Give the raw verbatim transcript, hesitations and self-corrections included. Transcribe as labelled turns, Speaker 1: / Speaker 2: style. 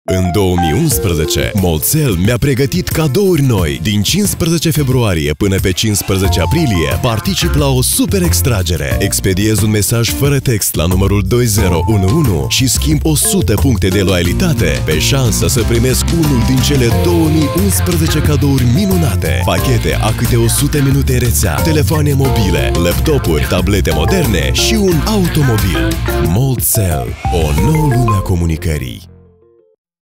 Speaker 1: În două mii unsprezece, Molțel mi-a pregătit cadouri noi. Din cincisprezece februarie până pe cincisprezece aprilie, particip la o super extragere. Expediez un mesaj fără text la numărul doi zero unu unu și schimb o sută puncte de loialitate pe șansă să primesc unul din cele două mii unsprezece cadouri minunate. Pachete a câte o sută minute rețea, telefoane mobile, laptopuri, tablete moderne și un automobil. Molțel, o nouă lume a comunicării.